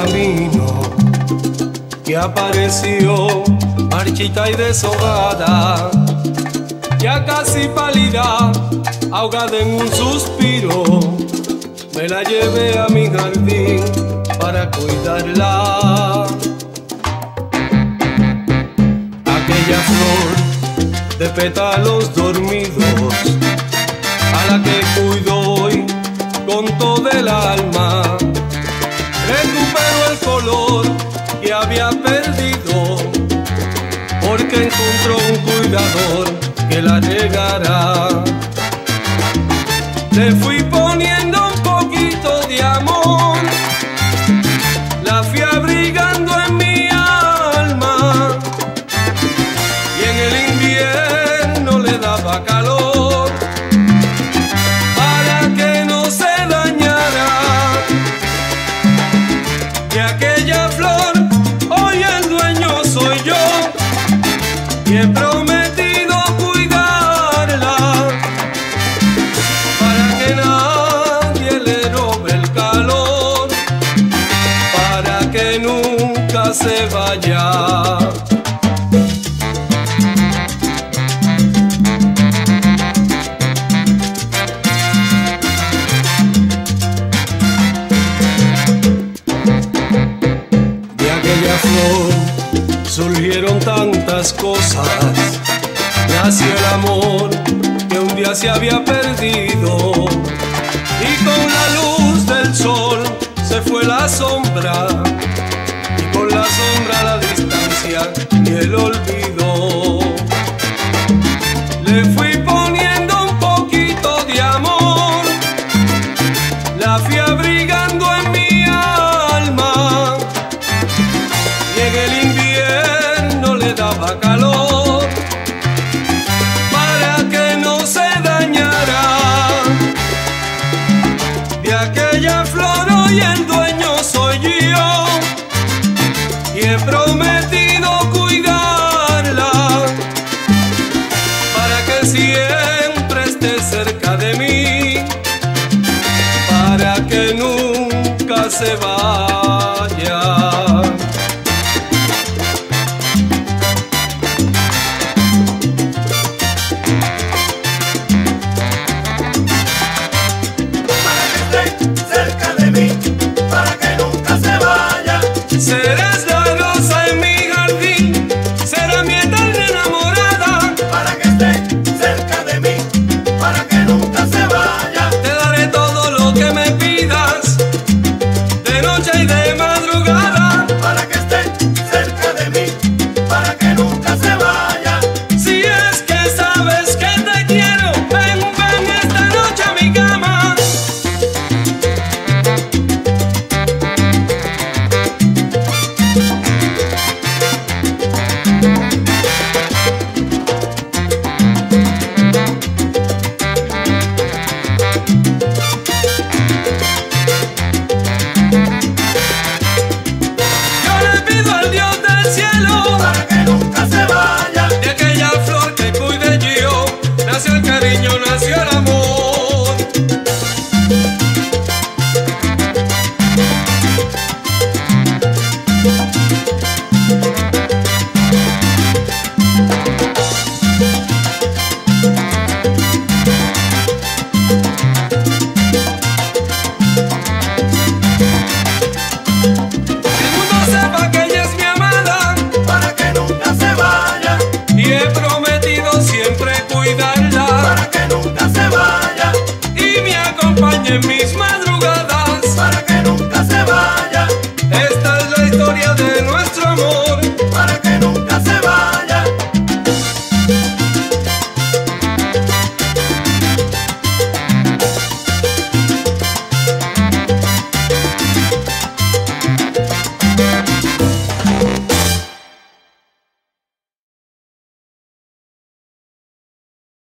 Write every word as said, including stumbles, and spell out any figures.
camino, que apareció marchita y deshojada, ya casi pálida, ahogada en un suspiro. Me la llevé a mi jardín para cuidarla. Aquella flor de pétalos dormidos, a la que cuido hoy con todo el alma, recuperó el color que había perdido, porque encontró un cuidador que la regará. Le fui poniendo un poquito de amor, la fui abrigando en mi alma, y en el invierno le daba calor para que no se dañara. De aquella flor hoy el dueño soy yo, y he prometido cuidarla para que nadie le robe el calor, para que nunca se vaya. De aquella flor surgieron tantas cosas, nació el amor que un día se había perdido, y con la luz del sol se fue la sombra, y con la sombra la distancia y el olvido. Le fui poniendo un poquito de amor, la fui abrigando en mi alma, y en el invierno le daba calor para que no se dañara. De aquella flor hoy el dueño soy yo, y he prometido cuidarla para que siempre esté cerca de mí, para que nunca se vaya.